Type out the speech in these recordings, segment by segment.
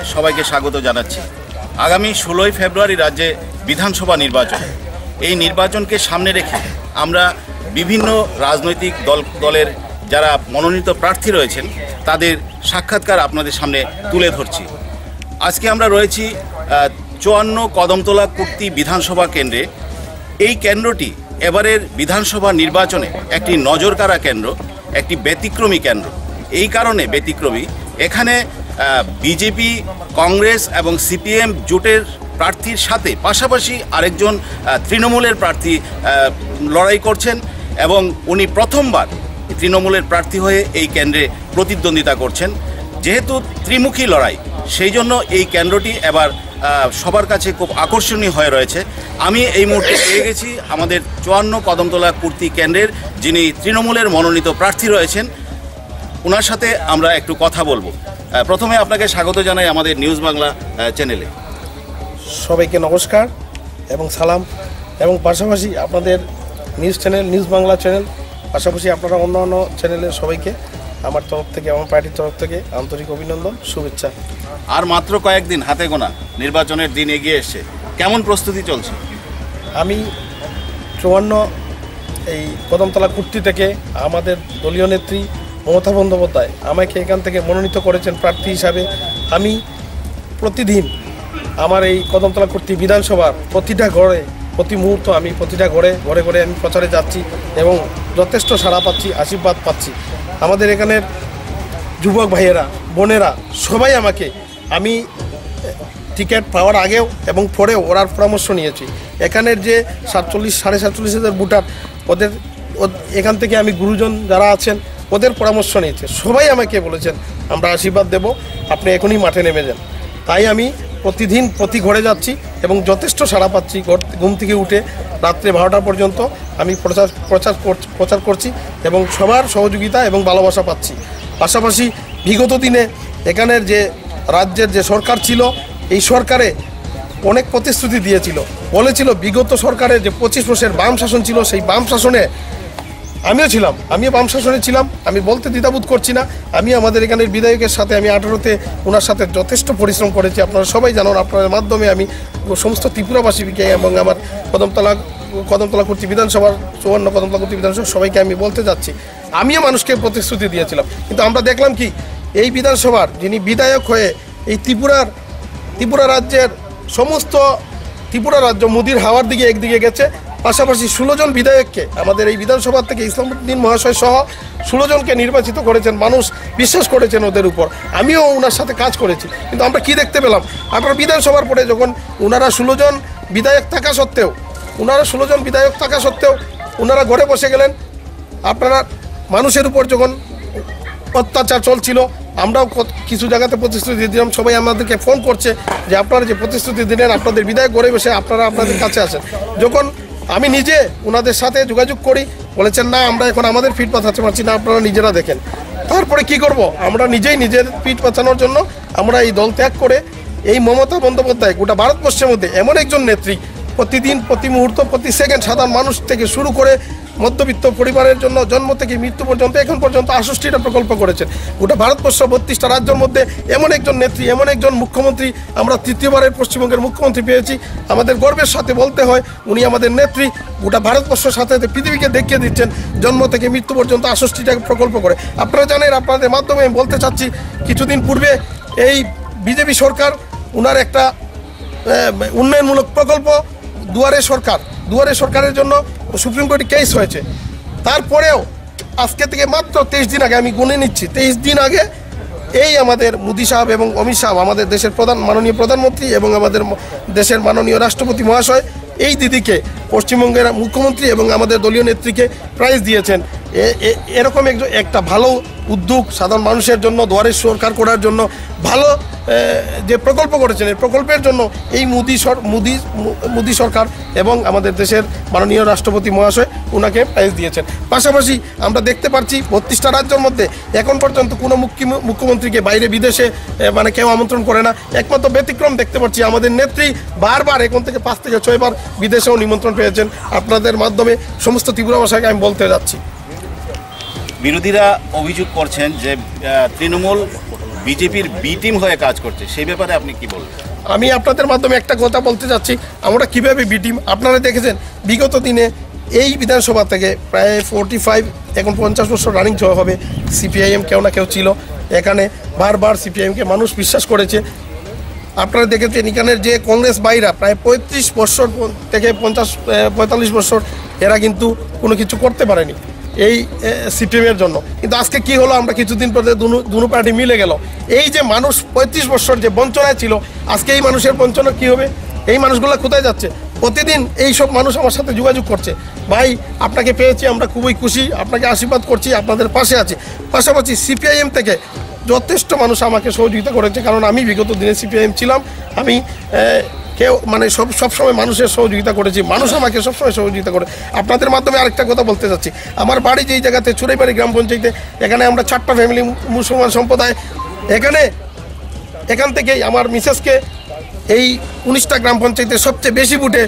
সবাইকে স্বাগত জানাচ্ছি। আগামী 16ই ফেব্রুয়ারি রাজ্যে বিধানসভা নির্বাচন। এই নির্বাচনকে সামনে রেখে আমরা বিভিন্ন রাজনৈতিক দলের যারা মনোনীত প্রার্থী রয়েছেন তাদের সাক্ষাৎকার আপনাদের সামনে তুলে ধরছি। আজকে আমরা রয়েছি 54 কদমতলা কুর্তি বিধানসভা কেন্দ্রে। এই কেন্দ্রটি এবারের বিধানসভা নির্বাচনে একটি নজরকাড়া কেন্দ্র, একটি ব্যতিক্রমী কেন্দ্র। এই কারণে ব্যতিক্রমী, এখানে বিজেপি, কংগ্রেস এবং সিপিএম জোটের প্রার্থীর সাথে পাশাপাশি আরেকজন তৃণমূলের প্রার্থী লড়াই করছেন এবং উনি প্রথমবার তৃণমূলের প্রার্থী হয়ে এই কেন্দ্রে প্রতিদ্বন্দ্বিতা করছেন। যেহেতু ত্রিমুখী লড়াই, সেই জন্য এই কেন্দ্রটি এবার সবার কাছে খুব আকর্ষণীয় হয়ে রয়েছে। আমি এই মুহূর্তে পেয়ে গেছি আমাদের 54 কদমতলা কুর্তি কেন্দ্রের যিনি তৃণমূলের মনোনীত প্রার্থী রয়েছেন, ওনার সাথে আমরা একটু কথা বলবো। প্রথমে আপনাকে স্বাগত জানাই আমাদের নিউজ বাংলা চ্যানেলে। সবাইকে নমস্কার এবং সালাম, এবং পাশাপাশি আপনাদের নিউজ বাংলা চ্যানেল, পাশাপাশি আপনারা অন্যান্য চ্যানেলের সবাইকে আমার তরফ থেকে, আমার পার্টির তরফ থেকে আন্তরিক অভিনন্দন, শুভেচ্ছা। আর মাত্র কয়েকদিন হাতে গোনা, নির্বাচনের দিন এগিয়ে এসছে, কেমন প্রস্তুতি চলছে? আমি 54 এই কদমতলা কুর্তি থেকে আমাদের দলীয় নেত্রী মমতা বন্দ্যোপাধ্যায় আমাকে এখান থেকে মনোনীত করেছেন প্রার্থী হিসাবে। আমি প্রতিদিন আমার এই কদমতলা কুর্তি বিধানসভার প্রতিটা ঘরে, প্রতি মুহূর্ত আমি প্রতিটা ঘরে আমি প্রচারে যাচ্ছি এবং যথেষ্ট সাড়া পাচ্ছি, আশীর্বাদ পাচ্ছি। আমাদের এখানের যুবক ভাইয়েরা, বোনেরা সবাই আমাকে, আমি টিকিট পাওয়ার আগেও এবং পরেও ওরার পরামর্শ নিয়েছি। এখানের যে 47,500 ভোটার, ওদের এখান থেকে আমি গুরুজন যারা আছেন ওদের পরামর্শ নিয়েছে। সবাই আমাকে বলেছেন আমরা আশীর্বাদ দেব, আপনি এখনই মাঠে নেমে যান। তাই আমি প্রতিদিন প্রতি ঘরে যাচ্ছি এবং যথেষ্ট সাড়া পাচ্ছি। ঘুম থেকে উঠে রাত্রে 12টা পর্যন্ত আমি প্রচার করছি এবং সবার সহযোগিতা এবং ভালোবাসা পাচ্ছি। পাশাপাশি বিগত দিনে এখানের যে রাজ্যের যে সরকার ছিল, এই সরকারে অনেক প্রতিশ্রুতি দিয়েছিল, বলেছিল বিগত সরকারের যে 25 বছরের বাম শাসন ছিল, সেই বাম শাসনে আমিও বাম শাসনে ছিলাম। আমি বলতে দ্বিধাবোধ করছি না। আমি আমাদের এখানের বিধায়কের সাথে আমি 18তে ওনার সাথে যথেষ্ট পরিশ্রম করেছি। আপনারা সবাই জানেন, আপনাদের মাধ্যমে আমি সমস্ত ত্রিপুরাবাসীকে এবং আমার কদমতলা কুর্তি বিধানসভার 54 কদমতলা কুর্তি বিধানসভা সবাইকে আমি বলতে যাচ্ছি, আমিও মানুষকে প্রতিশ্রুতি দিয়েছিলাম। কিন্তু আমরা দেখলাম কি, এই বিধানসভার যিনি বিধায়ক হয়ে এই ত্রিপুরা রাজ্যের সমস্ত ত্রিপুরা রাজ্য মোদির হাওয়ার দিকে একদিকে গেছে। পাশাপাশি 16 জন বিধায়ককে আমাদের এই বিধানসভা থেকে ইসলামউদ্দিন মহাশয় সহ 16 জনকে নির্বাচিত করেছেন। মানুষ বিশ্বাস করেছেন ওদের উপর। আমিও ওনার সাথে কাজ করেছি। কিন্তু আমরা কি দেখতে পেলাম, আপনার বিধানসভার পরে যখন ওনারা 16 জন বিধায়ক থাকা সত্ত্বেও ওনারা ঘরে বসে গেলেন। আপনারা মানুষের উপর যখন অত্যাচার চলছিল, আমরাও কিছু জায়গাতে প্রতিশ্রুতি দিলাম। সবাই আমাদেরকে ফোন করছে যে আপনারা যে প্রতিশ্রুতি দিলেন, আপনাদের বিধায়ক ঘরে বসে আপনারা আপনাদের কাছে আসেন। যখন আমি নিজে ওনাদের সাথে যোগাযোগ করি, বলেছেন না আমরা এখন আমাদের ফিট পাঠাতে পারছি না, আপনারা নিজেরা দেখেন। তারপরে কি করব, আমরা নিজের ফিট পাঠানোর জন্য আমরা এই দল ত্যাগ করে এই মমতা বন্দ্যোপাধ্যায় গোটা ভারতবর্ষের মধ্যে এমন একজন নেত্রী, প্রতিদিন, প্রতি মুহূর্ত, প্রতি সেকেন্ড সাধারণ মানুষ থেকে শুরু করে মধ্যবিত্ত পরিবারের জন্য জন্ম থেকে মৃত্যু পর্যন্ত এখন পর্যন্ত 68টা প্রকল্প করেছেন। গোটা ভারতবর্ষ 32টা রাজ্যের মধ্যে এমন একজন নেত্রী, এমন একজন মুখ্যমন্ত্রী আমরা তৃতীয়বারের পশ্চিমবঙ্গের মুখ্যমন্ত্রী পেয়েছি। আমাদের গর্বের সাথে বলতে হয় উনি আমাদের নেত্রী। গোটা ভারতবর্ষের সাথে পৃথিবীকে দেখিয়ে দিচ্ছেন জন্ম থেকে মৃত্যু পর্যন্ত 68টা প্রকল্প করে। আপনারা জানেন, আপনাদের মাধ্যমে আমি বলতে চাচ্ছি, কিছুদিন পূর্বে এই বিজেপি সরকার ওনার একটা উন্নয়নমূলক প্রকল্প দুয়ারে সরকারের জন্য সুপ্রিম কোর্টে কেস হয়েছে। তারপরেও আজকে থেকে মাত্র 23 দিন আগে, আমি গুনে নিচ্ছি, 23 দিন আগে এই আমাদের মোদি সাহেব এবং অমিত শাহ, আমাদের দেশের মাননীয় প্রধানমন্ত্রী এবং আমাদের দেশের মাননীয় রাষ্ট্রপতি মহাশয় এই দিদিকে, পশ্চিমবঙ্গের মুখ্যমন্ত্রী এবং আমাদের দলীয় নেত্রীকে প্রাইজ দিয়েছেন। এরকম একটা ভালো উদ্যোগ সাধারণ মানুষের জন্য, দুয়ারে সরকার করার জন্য ভালো যে প্রকল্প করেছেন, এই প্রকল্পের জন্য এই মোদি সরকার এবং আমাদের দেশের মাননীয় রাষ্ট্রপতি মহাশয় ওনাকে প্রাইজ দিয়েছেন। পাশাপাশি আমরা দেখতে পাচ্ছি 32টা রাজ্যের মধ্যে এখন পর্যন্ত কোনো মুখ্যমন্ত্রীকে বাইরে বিদেশে কেউ আমন্ত্রণ করে না। একমাত্র ব্যতিক্রম দেখতে পাচ্ছি, আমাদের নেত্রী বারবার এখন থেকে 5 থেকে 6 বার বিদেশেও নিমন্ত্রণ পেয়েছেন। আপনাদের মাধ্যমে সমস্ত ত্রিপুরাবাসীকে আমি বলতে যাচ্ছি। বিরোধীরা অভিযোগ করছেন যে তৃণমূল বিজেপির বি টিম হয়ে কাজ করছে, সেই ব্যাপারে আপনি কি বলবেন? আমি আপনাদের মাধ্যমে একটা কথা বলতে চাচ্ছি, আমরা কীভাবে বিটিম আপনারা দেখেছেন বিগত দিনে এই বিধানসভা থেকে প্রায় 45 এখন 50 বছর রানিং হবে সিপিআইএম কেউ না কেউ ছিল এখানে, বারবার সিপিআইএমকে মানুষ বিশ্বাস করেছে। আপনারা দেখেছেন এখানের যে কংগ্রেস বাইরা প্রায় 35 বছর থেকে 45 বছর এরা কিন্তু কোনো কিছু করতে পারেনি এই সিপিএমের জন্য। কিন্তু আজকে কি হলো, আমরা কিছুদিন পরে দুনো পার্টি মিলে গেল। এই যে মানুষ 35 বছর যে বঞ্চনায় ছিল, আজকে এই মানুষের বঞ্চনা কি হবে? এই মানুষগুলো কোথায় যাচ্ছে? প্রতিদিন এই সব মানুষ আমার সাথে যোগাযোগ করছে, ভাই আপনাকে পেয়েছি, আমরা খুবই খুশি, আপনাকে আশীর্বাদ করছি, আপনাদের পাশে আছি। পাশাপাশি সিপিআইএম থেকে যথেষ্ট মানুষ আমাকে সহযোগিতা করেছে, কারণ আমি বিগত দিনে সিপিআইএম ছিলাম। আমি কেউ মানে সবসময় মানুষের সহযোগিতা করেছি, মানুষ আমাকে সবসময় সহযোগিতা করে। আপনাদের মাধ্যমে আরেকটা কথা বলতে চাচ্ছি, আমার বাড়ি যেই জায়গাতে চুরাইবাড়ি গ্রাম পঞ্চায়েতে, এখানে আমরা 4টা ফ্যামিলি মুসলমান সম্প্রদায়। এখান থেকেই আমার মিসেসকে এই 19টা গ্রাম পঞ্চায়েতের সবচেয়ে বেশি ভোটে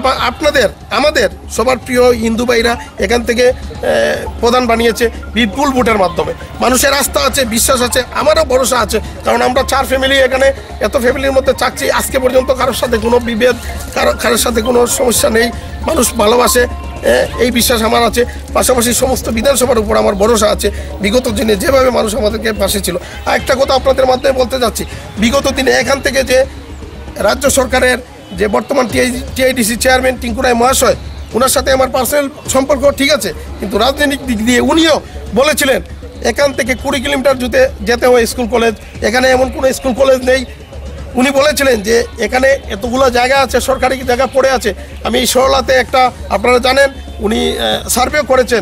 আমাদের সবার প্রিয় হিন্দু ভাইরা এখান থেকে প্রধান বানিয়েছে বিপুল ভোটের মাধ্যমে। মানুষের আস্থা আছে, বিশ্বাস আছে, আমারও ভরসা আছে, কারণ আমরা 4 ফ্যামিলি এখানে, এত ফ্যামিলির মধ্যে চাচ্ছি আজকে পর্যন্ত কারোর সাথে কোনো বিভেদ, কারোর সাথে কোনো সমস্যা নেই, মানুষ ভালোবাসে, এই বিশ্বাস আমার আছে। পাশাপাশি সমস্ত বিধানসভার উপর আমার ভরসা আছে, বিগত দিনে যেভাবে মানুষ আমাদেরকে পাশে ছিল। আর একটা কথা আপনাদের মাধ্যমে বলতে যাচ্ছি, বিগত দিনে এখান থেকে যে রাজ্য সরকারের যে বর্তমান টিআইডিসি চেয়ারম্যান টিঙ্কু রায় মহাশয়, ওনার সাথে আমার পার্সোনাল সম্পর্ক ঠিক আছে, কিন্তু রাজনৈতিক দিক দিয়ে উনিও বলেছিলেন এখান থেকে 20 কিলোমিটার যেতে হয় স্কুল কলেজ, এখানে এমন কোনো স্কুল কলেজ নেই। উনি বলেছিলেন যে এখানে এতগুলো জায়গা আছে, সরকারি জায়গা পড়ে আছে। আমি সরলাতে একটা, আপনারা জানেন উনি সার্ভে করেছেন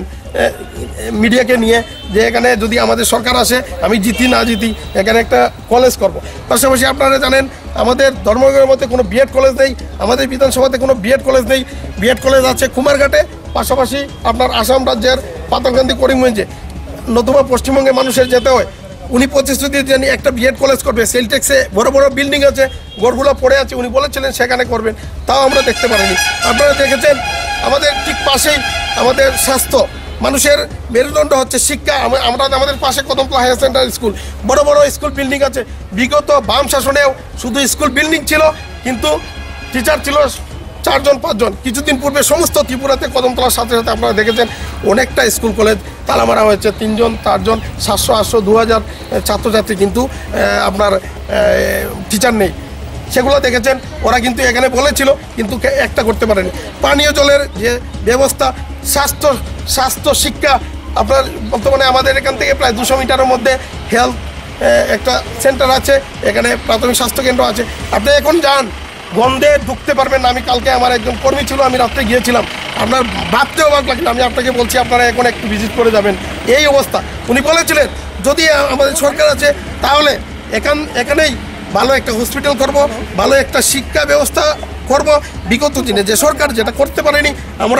মিডিয়াকে নিয়ে, যে এখানে যদি আমাদের সরকার আসে, আমি জিতি না জিতি, এখানে একটা কলেজ করব। পাশাপাশি আপনারা জানেন আমাদের ধর্মনগরের মধ্যে কোনো বিএড কলেজ নেই, আমাদের বিধানসভাতে কোনো বিএড কলেজ নেই। বিএড কলেজ আছে কুমারঘাটে, পাশাপাশি আপনার আসাম রাজ্যের পাতালকান্দি করিমগঞ্জে, নতুবা পশ্চিমবঙ্গে মানুষের যেতে হয়। উনি প্রতিশ্রুতি জানি একটা বিএড কলেজ করবে, সেল ট্যাক্সে বড় বড় বিল্ডিং আছে, ঘরগুলো পড়ে আছে, উনি বলেছিলেন সেখানে করবেন, তাও আমরা দেখতে পারিনি। আপনারা দেখেছেন আমাদের ঠিক পাশেই আমাদের স্বাস্থ্য, মানুষের মেরুদণ্ড হচ্ছে শিক্ষা। আমাদের পাশে কদমতলা হায়ার সেকেন্ডারি স্কুল, বড় বড় স্কুল বিল্ডিং আছে। বিগত বাম শাসনেও শুধু স্কুল বিল্ডিং ছিল, কিন্তু টিচার ছিল 4জন 5জন। কিছুদিন পূর্বে সমস্ত ত্রিপুরাতে কদমতলার সাথে সাথে আপনারা দেখেছেন অনেকটা স্কুল কলেজ তালা মারা হয়েছে, 3জন 4জন 700 800 2000 ছাত্রছাত্রী, কিন্তু আপনার টিচার নেই। সেগুলো দেখেছেন, ওরা কিন্তু এখানে বলেছিল কিন্তু একটা করতে পারেনি। পানীয় জলের যে ব্যবস্থা, স্বাস্থ্য শিক্ষা, আপনার বর্তমানে আমাদের এখান থেকে প্রায় 200 মিটারের মধ্যে হেলথ একটা সেন্টার আছে, এখানে প্রাথমিক স্বাস্থ্যকেন্দ্র আছে। আপনি এখন যান, গন্ধে ঢুকতে পারবেন না। আমি কালকে আমার একজন কর্মী ছিল, আমি রাত্রে গিয়েছিলাম, আপনার ভাবতেও অবাক লাগলো। আমি আপনাকে বলছি আপনারা এখন একটু ভিজিট করে যাবেন, এই অবস্থা। উনি বলেছিলেন যদি আমাদের সরকার আছে তাহলে এখানেই ভালো একটা হসপিটাল করব, ভালো একটা শিক্ষা ব্যবস্থা করব। বিগত দিনে যে সরকার যেটা করতে পারেনি, আমরা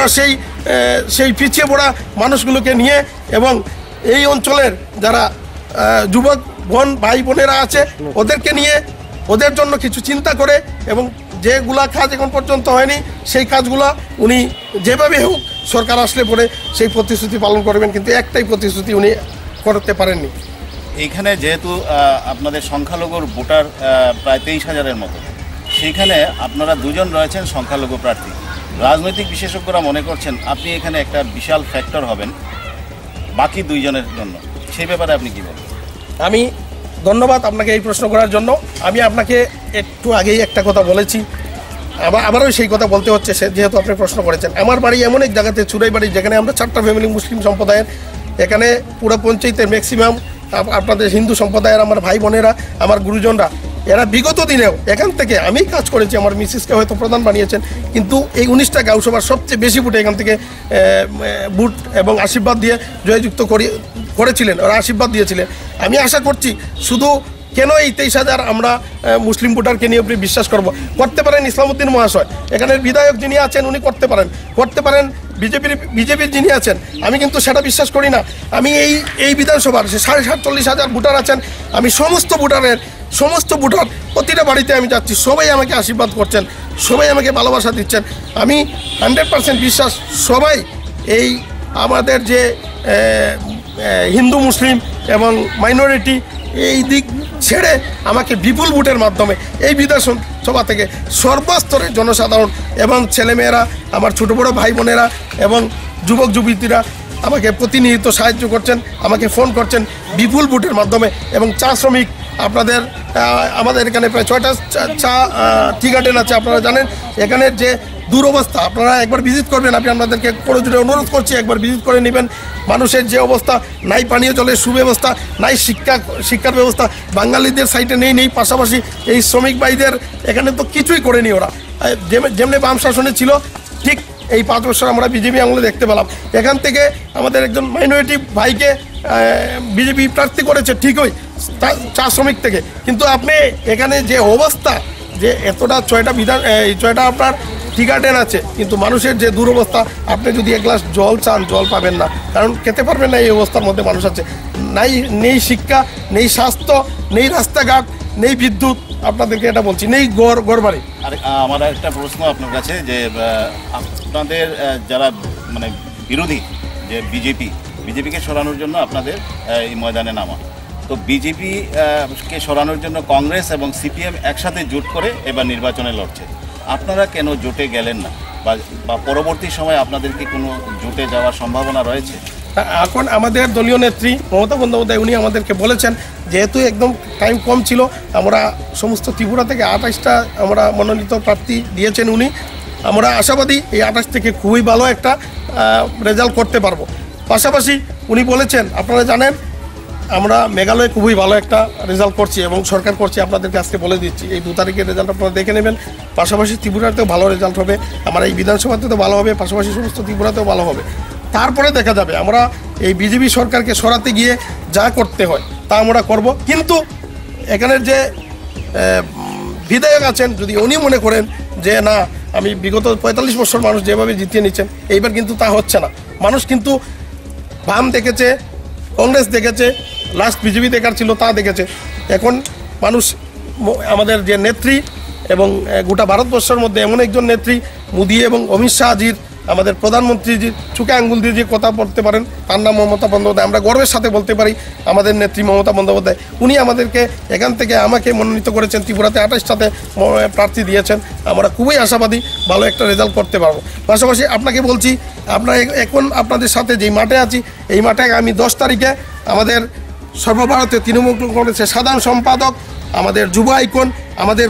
সেই পিছিয়ে পড়া মানুষগুলোকে নিয়ে এবং এই অঞ্চলের যারা যুবক ভাই বোনেরা আছে ওদেরকে নিয়ে, ওদের জন্য কিছু চিন্তা করে, এবং যেগুলা কাজ এখন পর্যন্ত হয়নি সেই কাজগুলা উনি যেভাবে হোক সরকার আসলে পরে সেই প্রতিশ্রুতি পালন করবেন, কিন্তু একটাই প্রতিশ্রুতি উনি করতে পারেননি। এইখানে যেহেতু আপনাদের সংখ্যালঘুর ভোটার প্রায় 23,000-এর মতো, সেইখানে আপনারা 2জন রয়েছেন সংখ্যালঘু প্রার্থী। রাজনৈতিক বিশেষজ্ঞরা মনে করছেন আপনি এখানে একটা বিশাল ফ্যাক্টর হবেন বাকি 2জনের জন্য, সেই ব্যাপারে আপনি কী বলবেন? আমি ধন্যবাদ আপনাকে এই প্রশ্ন করার জন্য। আমি আপনাকে একটু আগেই একটা কথা বলেছি, আবারও সেই কথা বলতে হচ্ছে যেহেতু আপনি প্রশ্ন করেছেন। আমার বাড়ি এমন এক জায়গাতে চুরাইবাড়ি, যেখানে আমরা 4টা ফ্যামিলি মুসলিম সম্প্রদায়ের, এখানে পুরো পঞ্চায়েতের ম্যাক্সিমাম আপনাদের হিন্দু সম্প্রদায়ের আমার ভাই বোনেরা, আমার গুরুজনরা, এরা বিগত দিনেও এখান থেকে আমি কাজ করেছি। আমার মিসেসকে হয়তো প্রধান বানিয়েছেন, কিন্তু এই 19টা গাঁওসভার সবচেয়ে বেশি ভোটে এখান থেকে ভোট এবং আশীর্বাদ দিয়ে জয়যুক্ত করেছিলেন, ওরা আশীর্বাদ দিয়েছিলেন। আমি আশা করছি শুধু কেন এই 23,000 আমরা মুসলিম ভোটারকে নিয়ে আপনি বিশ্বাস করতে পারেন ইসলামউদ্দিন মহাশয়, এখানের বিধায়ক যিনি আছেন উনি করতে পারেন বিজেপির যিনি আছেন, আমি কিন্তু সেটা বিশ্বাস করি না। আমি এই বিধানসভার 47,000 ভোটার আছেন, আমি সমস্ত ভোটার প্রতিটা বাড়িতে আমি যাচ্ছি, সবাই আমাকে আশীর্বাদ করছেন, সবাই আমাকে ভালোবাসা দিচ্ছেন। আমি 100% বিশ্বাস সবাই এই আমাদের যে হিন্দু মুসলিম এবং মাইনরিটি এই দিক ছেড়ে আমাকে বিপুল ভোটের মাধ্যমে এই বিধানসভা থেকে সর্বস্তরের জনসাধারণ এবং ছেলেমেয়েরা, আমার ছোটো বড়ো ভাই বোনেরা এবং যুবক যুবতীরা আমাকে প্রতিনিয়ত সাহায্য করছেন, আমাকে ফোন করছেন বিপুল ভোটের মাধ্যমে। এবং চা শ্রমিক আপনাদের আমাদের এখানে প্রায় 6টা চা টি গার্ডেন আছে, আপনারা জানেন। এখানের যে দুরবস্থা আপনারা একবার ভিজিট করবেন, আমি আপনাদেরকে করজোড়ে অনুরোধ করছি একবার ভিজিট করে নেবেন। মানুষের যে অবস্থা, নাই পানীয় জলের সুব্যবস্থা, নাই শিক্ষার ব্যবস্থা, বাঙালিদের সাইডে নেই। পাশাপাশি এই শ্রমিক ভাইদের এখানে তো কিছুই করেনি ওরা, যেমনি বাম শাসনে ছিল ঠিক এই 5 বছর আমরা বিজেপি আমলে দেখতে পেলাম। এখান থেকে আমাদের একজন মাইনরিটি ভাইকে বিজেপি প্রার্থী করেছে ঠিকই চা শ্রমিক থেকে, কিন্তু আপনি এখানে যে অবস্থা, যে এতটা 6টা আপনার টি গার্ডেন আছে, কিন্তু মানুষের যে দুরবস্থা, আপনি যদি এক গ্লাস জল চান জল পাবেন না, কারণ খেতে পারবেন না। এই অবস্থার মধ্যে মানুষ আছে, নেই শিক্ষা, নেই স্বাস্থ্য, নেই রাস্তাঘাট, নেই বিদ্যুৎ, আপনাদেরকে এটা বলছি, নেই ঘর বাড়ি। আর আমার একটা প্রশ্ন আপনার কাছে, যে আপনাদের যারা মানে বিরোধী, যে বিজেপিকে সরানোর জন্য আপনাদের এই ময়দানে নামা, তো বিজেপিকে সরানোর জন্য কংগ্রেস এবং সিপিএম একসাথে জোট করে এবার নির্বাচনে লড়ছে। আপনারা কেন জোটে গেলেন না, বা পরবর্তী সময় আপনাদের কি কোনো জোটে যাওয়ার সম্ভাবনা রয়েছে? এখন আমাদের দলীয় নেত্রী মমতা বন্দ্যোপাধ্যায় উনি আমাদেরকে বলেছেন, যেহেতু একদম টাইম কম ছিল, আমরা সমস্ত ত্রিপুরা থেকে 28টা আমরা মনোনীত প্রার্থী দিয়েছেন উনি। আমরা আশাবাদী এই 28 থেকে খুবই ভালো একটা রেজাল্ট করতে পারবো। পাশাপাশি উনি বলেছেন, আপনারা জানেন আমরা মেঘালয়ে খুবই ভালো একটা রেজাল্ট করছি এবং সরকার করছি, আপনাদেরকে আজকে বলে দিচ্ছি। এই 2 তারিখের রেজাল্ট আপনারা দেখে নেবেন। পাশাপাশি ত্রিপুরাতেও ভালো রেজাল্ট হবে, আমার এই বিধানসভাতেও ভালো হবে, পাশাপাশি সমস্ত ত্রিপুরাতেও ভালো হবে। তারপরে দেখা যাবে আমরা এই বিজেপি সরকারকে সরাতে গিয়ে যা করতে হয় তা আমরা করব। কিন্তু এখানের যে বিধায়ক আছেন, যদি উনি মনে করেন যে না, আমি বিগত 45 বছর মানুষ যেভাবে জিতিয়ে নিচ্ছেন, এইবার কিন্তু তা হচ্ছে না। মানুষ কিন্তু বাম দেখেছে, কংগ্রেস দেখেছে, লাস্ট বিজেপি দেখার ছিল তা দেখেছে। এখন মানুষ আমাদের যে নেত্রী এবং গোটা ভারতবর্ষের মধ্যে এমন একজন নেত্রী, মোদী এবং অমিত শাহজির, আমাদের প্রধানমন্ত্রীজির চুকে আঙ্গুল দিয়ে যে কথা বলতে পারেন, তার নাম মমতা বন্দ্যোপাধ্যায়। আমরা গর্বের সাথে বলতে পারি আমাদের নেত্রী মমতা বন্দ্যোপাধ্যায়, উনি আমাদেরকে এখান থেকে আমাকে মনোনীত করেছেন, ত্রিপুরাতে 28টাতে প্রার্থী দিয়েছেন। আমরা খুবই আশাবাদী ভালো একটা রেজাল্ট করতে পারবো। পাশাপাশি আপনাকে বলছি, আপনারা এখন আপনাদের সাথে যেই মাঠে আছি, এই মাঠে আমি 10 তারিখে আমাদের সর্বভারতীয় তৃণমূল কংগ্রেসের সাধারণ সম্পাদক, আমাদের যুব আইকন, আমাদের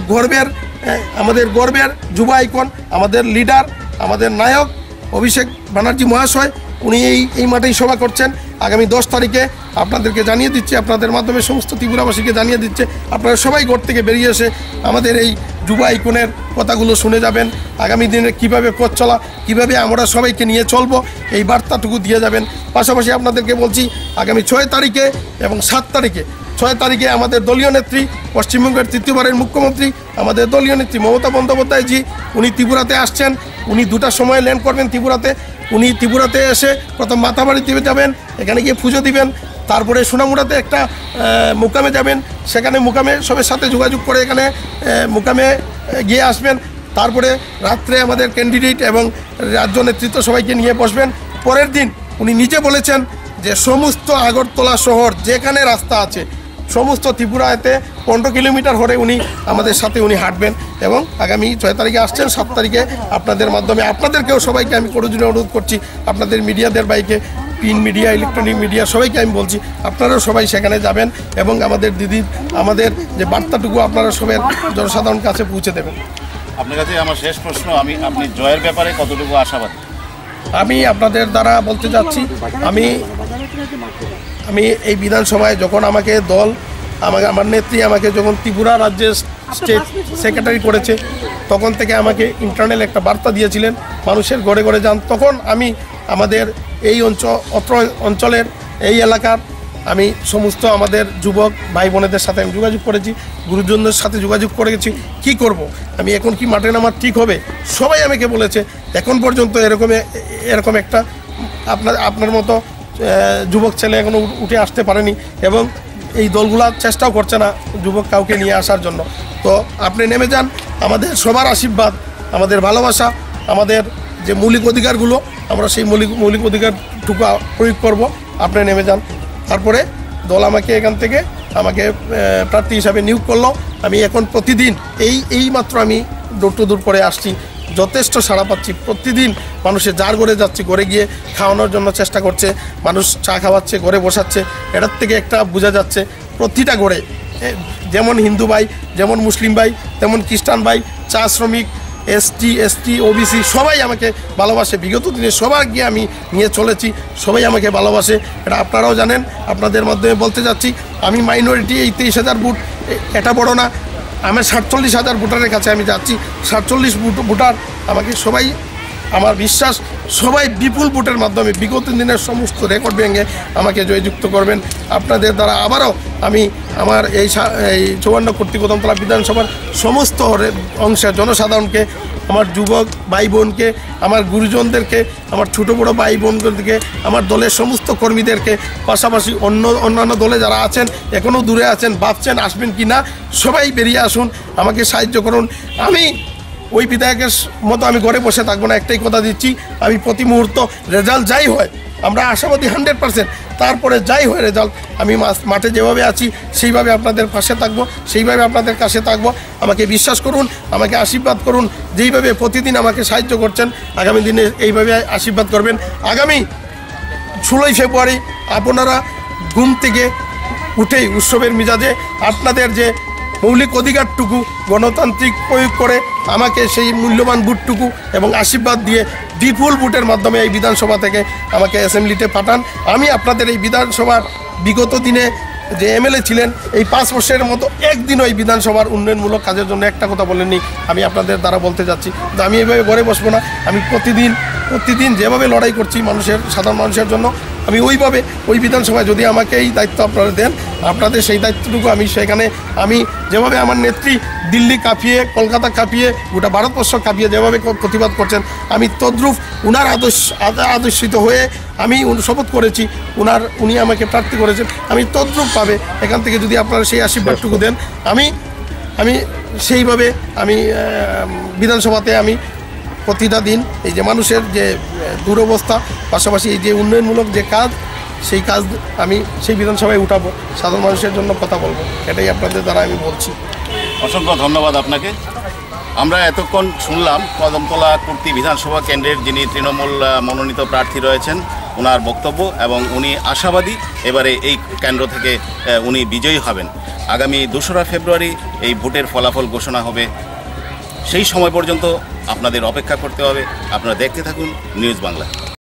গর্বের যুব আইকন, আমাদের লিডার, আমাদের নায়ক অভিষেক ব্যানার্জি মহাশয়, উনি এই মাঠেই সভা করছেন আগামী 10 তারিখে। আপনাদেরকে জানিয়ে দিচ্ছি, আপনাদের মাধ্যমে সমস্ত ত্রিপুরাবাসীকে জানিয়ে দিচ্ছে, আপনারা সবাই ঘর থেকে বেরিয়ে এসে আমাদের এই যুব আইকনের কথাগুলো শুনে যাবেন। আগামী দিনে কীভাবে পথ চলা, কীভাবে আমরা সবাইকে নিয়ে চলবো, এই বার্তাটুকু দিয়ে যাবেন। পাশাপাশি আপনাদেরকে বলছি, আগামী 6 তারিখে এবং 7 তারিখে, 6 তারিখে আমাদের দলীয় নেত্রী, পশ্চিমবঙ্গের 3য়বারের মুখ্যমন্ত্রী, আমাদের দলীয় নেত্রী মমতা বন্দ্যোপাধ্যায়জি, উনি ত্রিপুরাতে আসছেন। উনি 2টার সময় ল্যান্ড করবেন ত্রিপুরাতে। উনি ত্রিপুরাতে এসে প্রথম মাথাবাড়িতে যাবেন, এখানে গিয়ে পুজো দিবেন, তারপরে সোনামুড়াতে একটা মোকামে যাবেন, সেখানে মোকামে সবের সাথে যোগাযোগ করে এখানে মোকামে গিয়ে আসবেন। তারপরে রাত্রে আমাদের ক্যান্ডিডেট এবং রাজ্য নেতৃত্ব সবাইকে নিয়ে বসবেন। পরের দিন উনি নিজে বলেছেন যে সমস্ত আগরতলা শহর যেখানে রাস্তা আছে, সমস্ত ত্রিপুরাতে 15 কিলোমিটার হরে উনি আমাদের সাথে উনি হাঁটবেন। এবং আগামী 6 তারিখে আসছেন, 7 তারিখে আপনাদের মাধ্যমে আপনাদেরকেও সবাইকে আমি করজোড়ে অনুরোধ করছি, আপনাদের মিডিয়াদের বাইকে, প্রিন্ট মিডিয়া, ইলেকট্রনিক মিডিয়া সবাইকে আমি বলছি, আপনারাও সবাই সেখানে যাবেন এবং আমাদের আমাদের যে বার্তাটুকু আপনারা সবাই জনসাধারণ কাছে পৌঁছে দেবেন। আপনার কাছে আমার শেষ প্রশ্ন, আপনি জয়ের ব্যাপারে কতটুকু আশাবাদী? আমি আপনাদের দ্বারা বলতে চাচ্ছি, আমি এই বিধানসভায় যখন আমাকে আমার নেত্রী আমাকে যখন ত্রিপুরা রাজ্যের স্টেট সেক্রেটারি করেছে, তখন থেকে আমাকে ইন্টারনাল একটা বার্তা দিয়েছিলেন, মানুষের ঘরে ঘরে যান। তখন আমি আমাদের এই অঞ্চলের এই এলাকার আমি সমস্ত আমাদের যুবক ভাই বোনেদের সাথে আমি যোগাযোগ করেছি, গুরুজনদের সাথে যোগাযোগ করেছি, কি করব আমি এখন, কি মাঠে নামার ঠিক হবে। সবাই আমাকে বলেছে এখন পর্যন্ত এরকম একটা আপনার মতো যুবক ছেলে এখনও উঠে আসতে পারেনি এবং এই দলগুলা চেষ্টাও করছে না যুবক কাউকে নিয়ে আসার জন্য। তো আপনি নেমে যান, আমাদের সবার আশীর্বাদ, আমাদের ভালোবাসা, আমাদের যে মৌলিক অধিকারগুলো, আমরা সেই মৌলিক অধিকারটুকু প্রয়োগ করব। আপনি নেমে যান, তারপরে দল আমাকে এখান থেকে আমাকে প্রার্থী হিসাবে নিয়োগ করলো। আমি এখন প্রতিদিন এই মাত্র আমি ডোর টু ডোর করে আসছি, যথেষ্ট সাড়া পাচ্ছি। প্রতিদিন মানুষের যার ঘরে যাচ্ছে, ঘরে গিয়ে খাওয়ানোর জন্য চেষ্টা করছে, মানুষ চা খাওয়াচ্ছে, ঘরে বসাচ্ছে। এটার থেকে একটা বোঝা যাচ্ছে প্রতিটা ঘরে যেমন হিন্দু ভাই, যেমন মুসলিম ভাই, তেমন খ্রিস্টান ভাই, চা শ্রমিক, এসটি ওবিসি সবাই আমাকে ভালোবাসে। বিগত দিনে সবার গিয়ে আমি নিয়ে চলেছি, সবাই আমাকে ভালোবাসে। এটা আপনারাও জানেন। আপনাদের মাধ্যমে বলতে যাচ্ছি, আমি মাইনরিটি, এই 23,000 ভোট এটা বড় না, আমার 47,000 ভোটারের কাছে আমি যাচ্ছি। 47 ভোটার আমাকে সবাই, আমার বিশ্বাস সবাই বিপুল ভোটের মাধ্যমে বিগত দিনের সমস্ত রেকর্ড ভেঙে আমাকে জয়যুক্ত করবেন। আপনাদের দ্বারা আবারও আমি আমার এই 54 কোটি কদমতলা বিধানসভার সমস্ত অংশের জনসাধারণকে, আমার যুবক ভাই বোনকে, আমার গুরুজনদেরকে, আমার ছোটো বড়ো ভাই বোনদেরকে, আমার দলের সমস্ত কর্মীদেরকে, পাশাপাশি অন্যান্য দলে যারা আছেন, এখনও দূরে আছেন, ভাবছেন আসবেন কি না, সবাই বেরিয়ে আসুন, আমাকে সাহায্য করুন। আমি ওই বিধায়কের মতো আমি ঘরে বসে থাকবো না। একটাই কথা দিচ্ছি, আমি প্রতি মুহূর্ত রেজাল্ট যাই হয়, আমরা আশাবাদী 100%, তারপরে যাই হয় রেজাল্ট, আমি মাঠে যেভাবে আছি সেইভাবে আপনাদের পাশে থাকবো, সেইভাবে আপনাদের কাছে থাকবো। আমাকে বিশ্বাস করুন, আমাকে আশীর্বাদ করুন। যেইভাবে প্রতিদিন আমাকে সাহায্য করছেন, আগামী দিনে এইভাবে আশীর্বাদ করবেন। আগামী 16ই ফেব্রুয়ারি আপনারা ঘুম থেকে উঠেই উৎসবের মেজাজে আপনাদের যে মৌলিক অধিকারটুকু গণতান্ত্রিক প্রয়োগ করে আমাকে সেই মূল্যবান ভোটটুকু এবং আশীর্বাদ দিয়ে বিপুল ভোটের মাধ্যমে এই বিধানসভা থেকে আমাকে অ্যাসেম্বলিতে পাঠান। আমি আপনাদের এই বিধানসভার বিগত দিনে যে এমএলএ ছিলেন, এই 5 বছরের মতো একদিনও এই বিধানসভার উন্নয়নমূলক কাজের জন্য একটা কথা বলেননি। আমি আপনাদের দ্বারা বলতে যাচ্ছি যে আমি এভাবে ঘরে বসবো না। আমি প্রতিদিন যেভাবে লড়াই করছি সাধারণ মানুষের জন্য, আমি ওইভাবে ওই বিধানসভায় যদি আমাকে এই দায়িত্ব আপনারা দেন, আপনাদের সেই দায়িত্বটুকু আমি সেখানে, আমি যেভাবে আমার নেত্রী দিল্লি কাঁপিয়ে, কলকাতা কাঁপিয়ে, গোটা ভারতবর্ষ কাঁপিয়ে যেভাবে প্রতিবাদ করছেন, আমি তদ্রূপ উনার আদর্শিত হয়ে আমি শপথ করেছি, উনি আমাকে প্রার্থী করেছেন, আমি তদ্রূপভাবে এখান থেকে যদি আপনারা সেই আশীর্বাদটুকু দেন, আমি সেইভাবে আমি বিধানসভাতে আমি প্রতিটা দিন এই যে মানুষের যে দুরবস্থা, পাশাপাশি এই যে উন্নয়নমূলক যে কাজ, সেই কাজ আমি সেই বিধানসভায় উঠাবো, সাধারণ মানুষের জন্য কথা বলবো। এটাই আপনাদের দ্বারা আমি বলছি। অসংখ্য ধন্যবাদ আপনাকে। আমরা এতক্ষণ শুনলাম কদমতলা কুর্তি বিধানসভা কেন্দ্রের যিনি তৃণমূল মনোনীত প্রার্থী রয়েছেন, ওনার বক্তব্য, এবং উনি আশাবাদী এবারে এই কেন্দ্র থেকে উনি বিজয়ী হবেন। আগামী 2রা ফেব্রুয়ারি এই ভোটের ফলাফল ঘোষণা হবে। সেই সময় পর্যন্ত আপনাদের অপেক্ষা করতে হবে। আপনারা দেখতে থাকুন নিউজ বাংলা।